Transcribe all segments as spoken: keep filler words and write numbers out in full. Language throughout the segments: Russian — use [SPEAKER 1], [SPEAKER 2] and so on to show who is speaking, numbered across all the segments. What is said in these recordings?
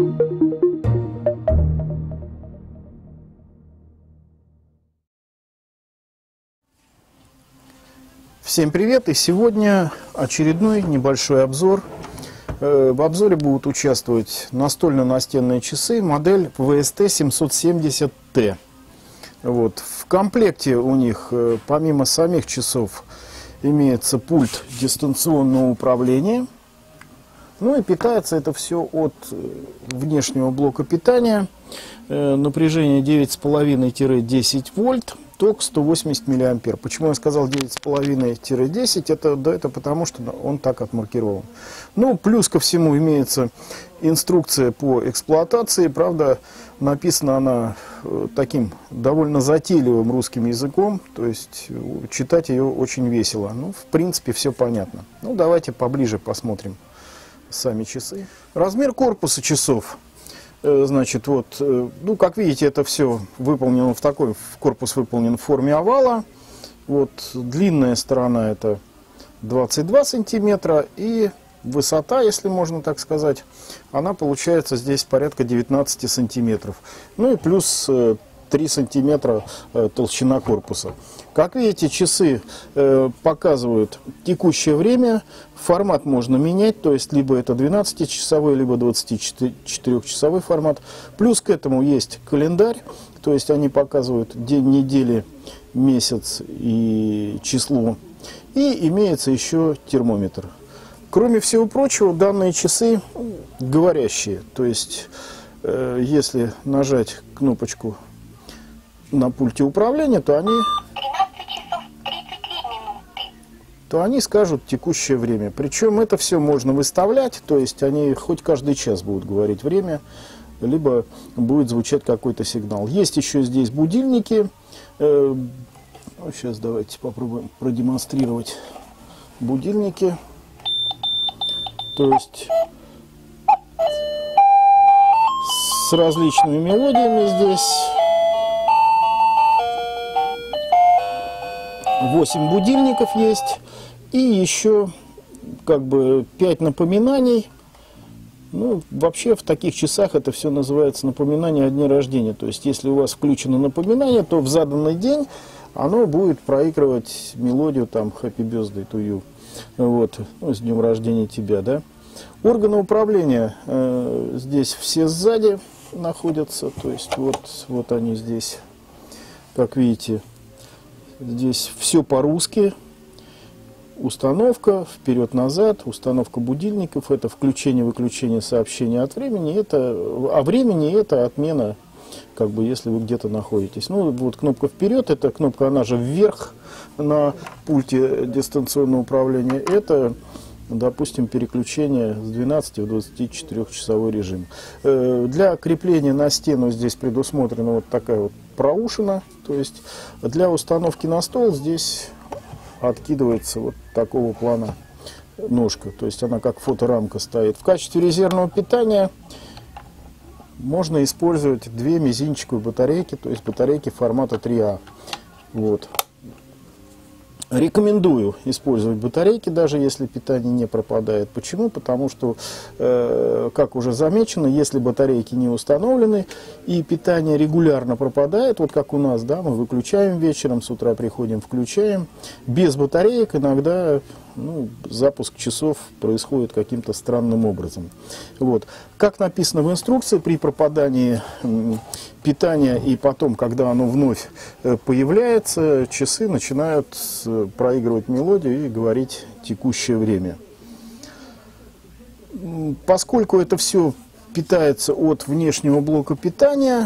[SPEAKER 1] Всем привет! И сегодня очередной небольшой обзор. В обзоре будут участвовать настольно-настенные часы, модель ви эс ти семьсот семьдесят тэ. Вот. В комплекте у них, помимо самих часов, имеется пульт дистанционного управления. Ну и питается это все от внешнего блока питания. Напряжение девять с половиной — десять вольт. Ток сто восемьдесят миллиампер. Почему я сказал девять с половиной — десять? Это, да, это потому, что он так отмаркирован. Ну, плюс ко всему имеется инструкция по эксплуатации. Правда, написана она таким довольно затейливым русским языком. То есть читать ее очень весело. Ну, в принципе, все понятно. Ну, давайте поближе посмотрим сами часы. Размер корпуса часов. Значит, вот, ну, как видите, это все выполнено в такой, корпус выполнен в форме овала. Вот, длинная сторона это двадцать два сантиметра, и высота, если можно так сказать, она получается здесь порядка девятнадцати сантиметров. Ну и плюс три сантиметра толщина корпуса. Как видите, часы э, показывают текущее время. Формат можно менять, то есть либо это двенадцатичасовой, либо двадцатичетырёхчасовой формат. Плюс к этому есть календарь, то есть они показывают день недели, месяц и число. И имеется еще термометр. Кроме всего прочего, данные часы говорящие, то есть э, если нажать кнопочку на пульте управления, то они, то они скажут текущее время. Причем это все можно выставлять, то есть они хоть каждый час будут говорить время, либо будет звучать какой-то сигнал. Есть еще здесь будильники. Сейчас давайте попробуем продемонстрировать будильники. То есть с различными мелодиями здесь. восемь будильников есть, и еще как бы пять напоминаний. Ну, вообще в таких часах это все называется напоминание о дне рождения. То есть если у вас включено напоминание, то в заданный день оно будет проигрывать мелодию там Happy Birthday to you. Вот, ну, с днем рождения тебя, да. Органы управления э, здесь все сзади находятся, то есть вот, вот они здесь, как видите. Здесь все по-русски. Установка вперед-назад, установка будильников, это включение-выключение сообщения от времени, это, а времени это отмена, как бы, если вы где-то находитесь. Ну, вот кнопка вперед, это кнопка, она же вверх на пульте дистанционного управления, это, допустим, переключение с двенадцати в двадцатичетырёхчасовой режим. Для крепления на стену здесь предусмотрена вот такая вот проушина, то есть для установки на стол здесь откидывается вот такого плана ножка, то есть она как фоторамка стоит. В качестве резервного питания можно использовать две мизинчиковые батарейки, то есть батарейки формата три а. Вот. Рекомендую использовать батарейки, даже если питание не пропадает. Почему? Потому что, э, как уже замечено, если батарейки не установлены и питание регулярно пропадает, вот как у нас, да, мы выключаем вечером, с утра приходим, включаем, без батареек иногда, ну, запуск часов происходит каким-то странным образом. Вот. Как написано в инструкции, при пропадании э, питания и потом, когда оно вновь э, появляется, часы начинают э, проигрывать мелодию и говорить текущее время. Поскольку это все питается от внешнего блока питания,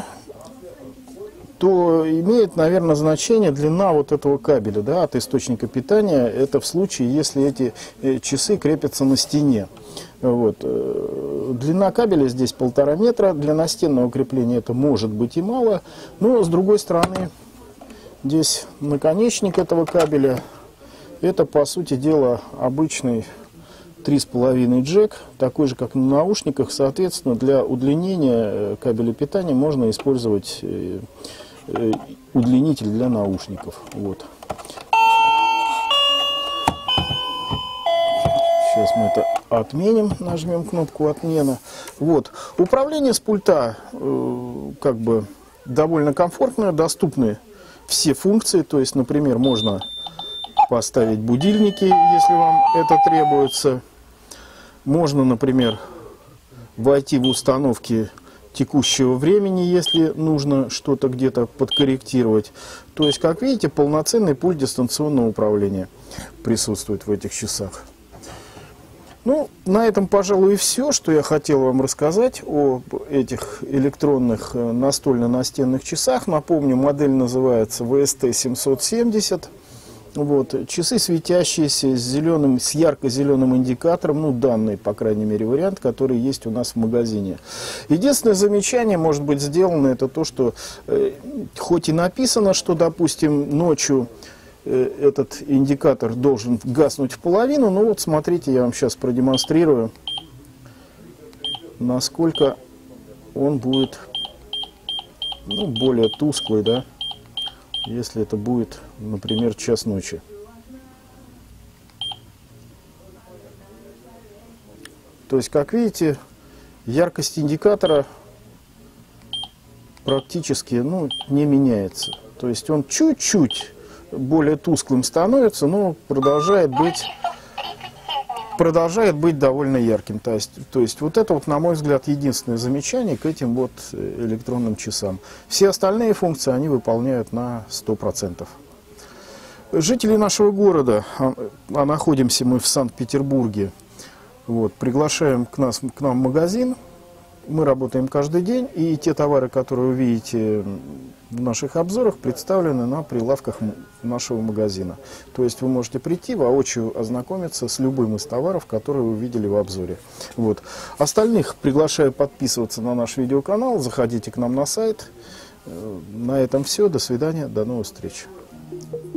[SPEAKER 1] то имеет, наверное, значение длина вот этого кабеля, да, от источника питания. Это в случае, если эти часы крепятся на стене. Вот. Длина кабеля здесь полтора метра. Для настенного крепления это может быть и мало. Но, с другой стороны, здесь наконечник этого кабеля. Это, по сути дела, обычный три с половиной джек, такой же, как на наушниках. Соответственно, для удлинения кабеля питания можно использовать удлинитель для наушников. Вот. Сейчас мы это отменим, нажмем кнопку «Отмена». Вот. Управление с пульта э, как бы довольно комфортное, доступны все функции. То есть, например, можно поставить будильники, если вам это требуется. Можно, например, войти в установки текущего времени, если нужно что-то где-то подкорректировать. То есть, как видите, полноценный пульт дистанционного управления присутствует в этих часах. Ну, на этом, пожалуй, и все, что я хотел вам рассказать об этих электронных настольно-настенных часах. Напомню, модель называется ви эс ти семьсот семьдесят. Вот, часы светящиеся с зеленым, с ярко-зеленым индикатором, ну, данный, по крайней мере, вариант, который есть у нас в магазине. Единственное замечание может быть сделано, это то, что э, хоть и написано, что, допустим, ночью э, этот индикатор должен гаснуть в половину, но вот смотрите, я вам сейчас продемонстрирую, насколько он будет, ну, более тусклый, да, если это будет, например, час ночи. То есть, как видите, яркость индикатора практически, ну, не меняется. То есть он чуть-чуть более тусклым становится, но продолжает быть, продолжает быть довольно ярким. То есть, то есть вот это, вот, на мой взгляд, единственное замечание к этим вот электронным часам. Все остальные функции они выполняют на сто процентов. Жители нашего города, а находимся мы в Санкт-Петербурге, вот, приглашаем к, нас, к нам в магазин. Мы работаем каждый день, и те товары, которые вы видите в наших обзорах, представлены на прилавках нашего магазина. То есть вы можете прийти воочию ознакомиться с любым из товаров, которые вы видели в обзоре. Вот. Остальных приглашаю подписываться на наш видеоканал, заходите к нам на сайт. На этом все. До свидания, до новых встреч.